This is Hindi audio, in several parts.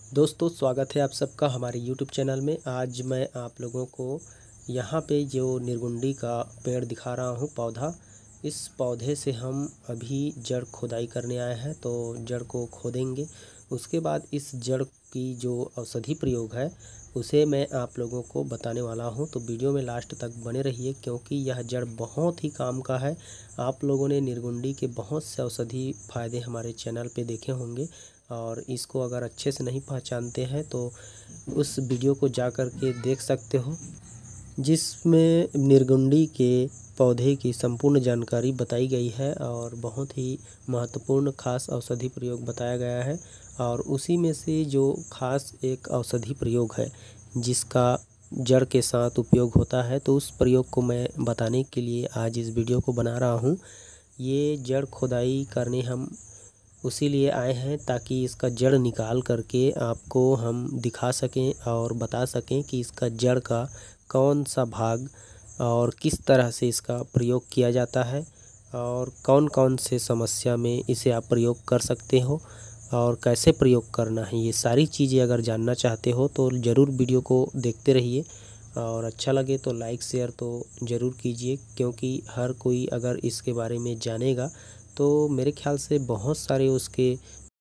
दोस्तों स्वागत है आप सबका हमारे YouTube चैनल में। आज मैं आप लोगों को यहाँ पे जो निर्गुंडी का पेड़ दिखा रहा हूँ पौधा, इस पौधे से हम अभी जड़ खोदाई करने आए हैं। तो जड़ को खोदेंगे, उसके बाद इस जड़ की जो औषधि प्रयोग है उसे मैं आप लोगों को बताने वाला हूँ। तो वीडियो में लास्ट तक बने रहिए क्योंकि यह जड़ बहुत ही काम का है। आप लोगों ने निर्गुंडी के बहुत से औषधि फ़ायदे हमारे चैनल पे देखे होंगे और इसको अगर अच्छे से नहीं पहचानते हैं तो उस वीडियो को जा कर के देख सकते हो, जिसमें निर्गुंडी के पौधे की संपूर्ण जानकारी बताई गई है और बहुत ही महत्वपूर्ण खास औषधि प्रयोग बताया गया है। और उसी में से जो खास एक औषधि प्रयोग है जिसका जड़ के साथ उपयोग होता है, तो उस प्रयोग को मैं बताने के लिए आज इस वीडियो को बना रहा हूँ। ये जड़ खोदाई करने हम उसी लिए आए हैं ताकि इसका जड़ निकाल करके आपको हम दिखा सकें और बता सकें कि इसका जड़ का कौन सा भाग और किस तरह से इसका प्रयोग किया जाता है और कौन कौन से समस्या में इसे आप प्रयोग कर सकते हो और कैसे प्रयोग करना है। ये सारी चीज़ें अगर जानना चाहते हो तो ज़रूर वीडियो को देखते रहिए और अच्छा लगे तो लाइक शेयर तो ज़रूर कीजिए, क्योंकि हर कोई अगर इसके बारे में जानेगा तो मेरे ख्याल से बहुत सारे उसके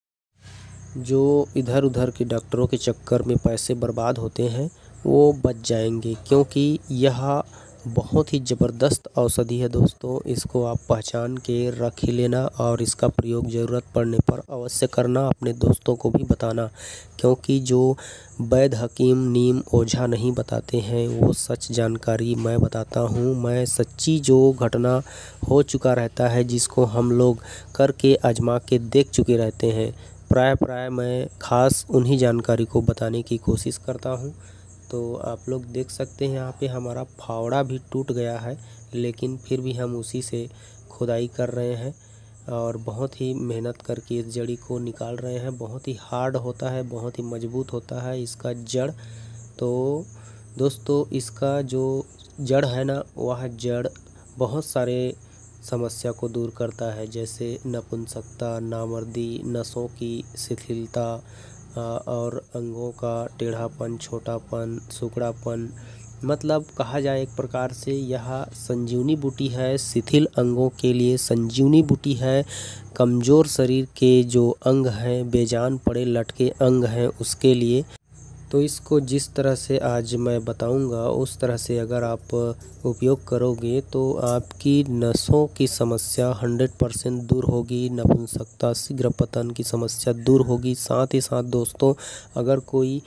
जो इधर उधर के डॉक्टरों के चक्कर में पैसे बर्बाद होते हैं वो बच जाएंगे, क्योंकि यह बहुत ही ज़बरदस्त औषधि है दोस्तों। इसको आप पहचान के रख ही लेना और इसका प्रयोग ज़रूरत पड़ने पर अवश्य करना, अपने दोस्तों को भी बताना, क्योंकि जो वैद्य हकीम नीम ओझा नहीं बताते हैं वो सच जानकारी मैं बताता हूँ। मैं सच्ची जो घटना हो चुका रहता है जिसको हम लोग करके आजमा के देख चुके रहते हैं, प्राय मैं खास उन्हीं जानकारी को बताने की कोशिश करता हूँ। तो आप लोग देख सकते हैं यहाँ पे हमारा फावड़ा भी टूट गया है, लेकिन फिर भी हम उसी से खुदाई कर रहे हैं और बहुत ही मेहनत करके इस जड़ी को निकाल रहे हैं। बहुत ही हार्ड होता है, बहुत ही मजबूत होता है इसका जड़। तो दोस्तों इसका जो जड़ है ना, वह जड़ बहुत सारे समस्या को दूर करता है, जैसे नपुंसकता, नामर्दी, नसों की शिथिलता और अंगों का टेढ़ापन, छोटापन, सुकड़ापन। मतलब कहा जाए एक प्रकार से यह संजीवनी बूटी है। शिथिल अंगों के लिए संजीवनी बूटी है। कमज़ोर शरीर के जो अंग हैं, बेजान पड़े लटके अंग हैं, उसके लिए। तो इसको जिस तरह से आज मैं बताऊंगा उस तरह से अगर आप उपयोग करोगे तो आपकी नसों की समस्या 100% दूर होगी। नपुंसकता, शीघ्र पतन की समस्या दूर होगी। साथ ही साथ दोस्तों अगर कोई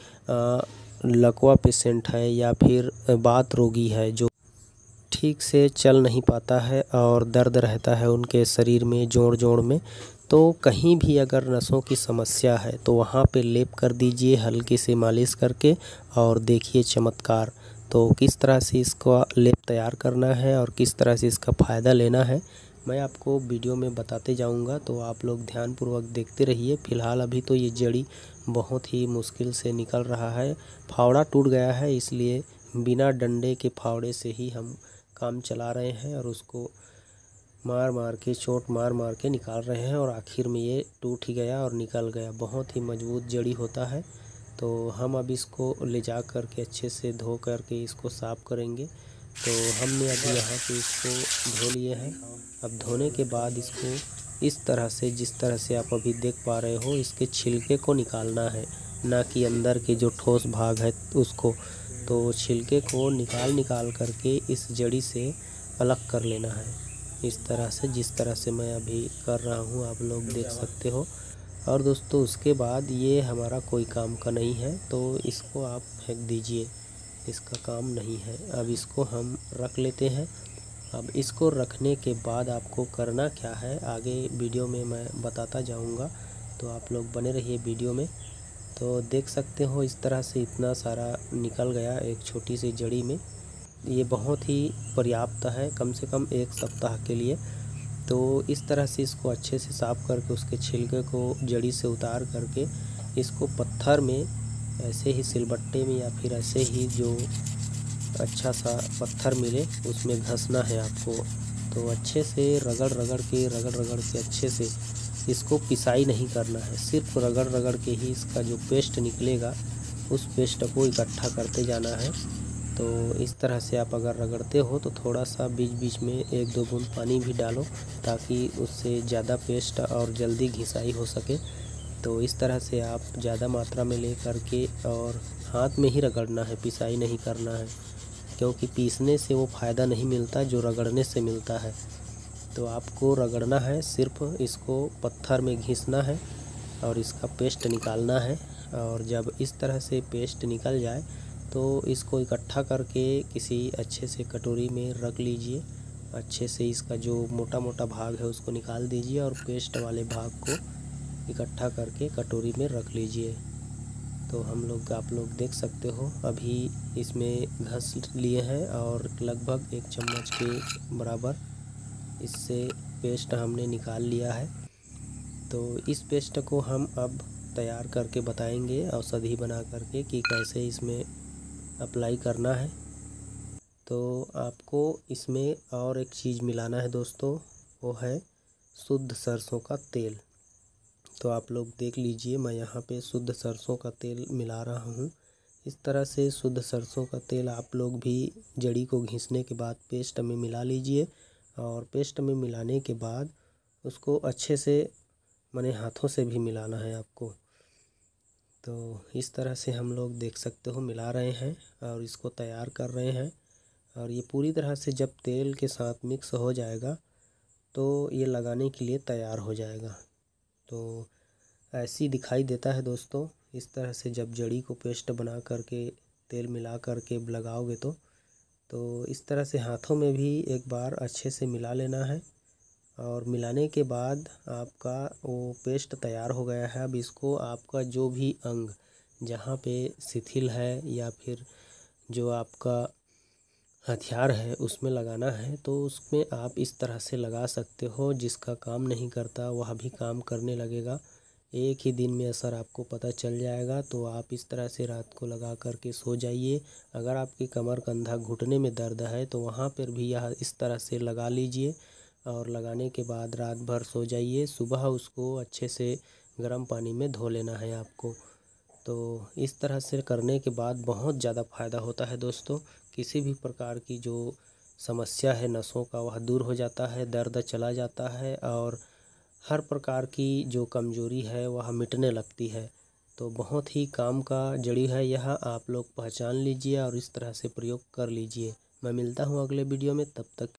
लकवा पेशेंट है या फिर बात रोगी है जो ठीक से चल नहीं पाता है और दर्द रहता है उनके शरीर में जोड़ जोड़ में, तो कहीं भी अगर नसों की समस्या है तो वहाँ पे लेप कर दीजिए हल्की से मालिश करके और देखिए चमत्कार। तो किस तरह से इसका लेप तैयार करना है और किस तरह से इसका फ़ायदा लेना है मैं आपको वीडियो में बताते जाऊंगा, तो आप लोग ध्यानपूर्वक देखते रहिए। फ़िलहाल अभी तो ये जड़ी बहुत ही मुश्किल से निकल रहा है। फावड़ा टूट गया है, इसलिए बिना डंडे के फावड़े से ही हम काम चला रहे हैं और उसको मार मार के, चोट मार मार के निकाल रहे हैं और आखिर में ये टूट ही गया और निकल गया। बहुत ही मजबूत जड़ी होता है। तो हम अब इसको ले जा कर के अच्छे से धो कर के इसको साफ़ करेंगे। तो हमने अभी यहाँ पे इसको धो लिए हैं। अब धोने के बाद इसको इस तरह से, जिस तरह से आप अभी देख पा रहे हो, इसके छिलके को निकालना है, ना कि अंदर के जो ठोस भाग है उसको। तो छिलके को निकाल करके इस जड़ी से अलग कर लेना है, इस तरह से, जिस तरह से मैं अभी कर रहा हूँ आप लोग देख सकते हो। और दोस्तों उसके बाद ये हमारा कोई काम का नहीं है, तो इसको आप फेंक दीजिए, इसका काम नहीं है। अब इसको हम रख लेते हैं। अब इसको रखने के बाद आपको करना क्या है आगे वीडियो में मैं बताता जाऊंगा, तो आप लोग बने रहिए वीडियो में। तो देख सकते हो इस तरह से इतना सारा निकल गया एक छोटी सी जड़ी में। ये बहुत ही पर्याप्त है, कम से कम 1 सप्ताह के लिए। तो इस तरह से इसको अच्छे से साफ़ करके उसके छिलके को जड़ी से उतार करके इसको पत्थर में, ऐसे ही सिलबट्टे में या फिर ऐसे ही जो अच्छा सा पत्थर मिले उसमें घसना है आपको। तो अच्छे से रगड़ रगड़ के अच्छे से इसको पिसाई नहीं करना है, सिर्फ रगड़ रगड़ के ही इसका जो पेस्ट निकलेगा उस पेस्ट को इकट्ठा करते जाना है। तो इस तरह से आप अगर रगड़ते हो तो थोड़ा सा बीच बीच में 1-2 बूंद पानी भी डालो ताकि उससे ज़्यादा पेस्ट और जल्दी घिसाई हो सके। तो इस तरह से आप ज़्यादा मात्रा में ले करके और हाथ में ही रगड़ना है, पिसाई नहीं करना है, क्योंकि पीसने से वो फ़ायदा नहीं मिलता जो रगड़ने से मिलता है। तो आपको रगड़ना है, सिर्फ इसको पत्थर में घिसना है और इसका पेस्ट निकालना है। और जब इस तरह से पेस्ट निकल जाए तो इसको इकट्ठा करके किसी अच्छे से कटोरी में रख लीजिए। अच्छे से इसका जो मोटा मोटा भाग है उसको निकाल दीजिए और पेस्ट वाले भाग को इकट्ठा करके कटोरी में रख लीजिए। तो आप लोग देख सकते हो अभी इसमें घस लिए हैं और लगभग 1 चम्मच के बराबर इससे पेस्ट हमने निकाल लिया है। तो इस पेस्ट को हम अब तैयार करके बताएंगे औषधि बना करके कि कैसे इसमें अप्लाई करना है। तो आपको इसमें और एक चीज़ मिलाना है दोस्तों, वो है शुद्ध सरसों का तेल। तो आप लोग देख लीजिए, मैं यहाँ पे शुद्ध सरसों का तेल मिला रहा हूँ। इस तरह से शुद्ध सरसों का तेल आप लोग भी जड़ी को घिसने के बाद पेस्ट में मिला लीजिए और पेस्ट में मिलाने के बाद उसको अच्छे से माने हाथों से भी मिलाना है आपको। तो इस तरह से हम लोग देख सकते हो मिला रहे हैं और इसको तैयार कर रहे हैं। और ये पूरी तरह से जब तेल के साथ मिक्स हो जाएगा तो ये लगाने के लिए तैयार हो जाएगा। तो ऐसी दिखाई देता है दोस्तों। इस तरह से जब जड़ी को पेस्ट बना करके तेल मिला करके लगाओगे तो इस तरह से हाथों में भी एक बार अच्छे से मिला लेना है। और मिलाने के बाद आपका वो पेस्ट तैयार हो गया है। अब इसको आपका जो भी अंग जहाँ पे शिथिल है या फिर जो आपका हथियार है उसमें लगाना है, तो उसमें आप इस तरह से लगा सकते हो। जिसका काम नहीं करता वह भी काम करने लगेगा। एक ही दिन में असर आपको पता चल जाएगा। तो आप इस तरह से रात को लगा करके सो जाइए। अगर आपकी कमर कंधा घुटने में दर्द है तो वहाँ पर भी यह इस तरह से लगा लीजिए और लगाने के बाद रात भर सो जाइए। सुबह उसको अच्छे से गर्म पानी में धो लेना है आपको। तो इस तरह से करने के बाद बहुत ज़्यादा फ़ायदा होता है दोस्तों। किसी भी प्रकार की जो समस्या है नसों का वह दूर हो जाता है, दर्द चला जाता है और हर प्रकार की जो कमज़ोरी है वह मिटने लगती है। तो बहुत ही काम का जड़ी है यह, आप लोग पहचान लीजिए और इस तरह से प्रयोग कर लीजिए। मैं मिलता हूँ अगले वीडियो में, तब तक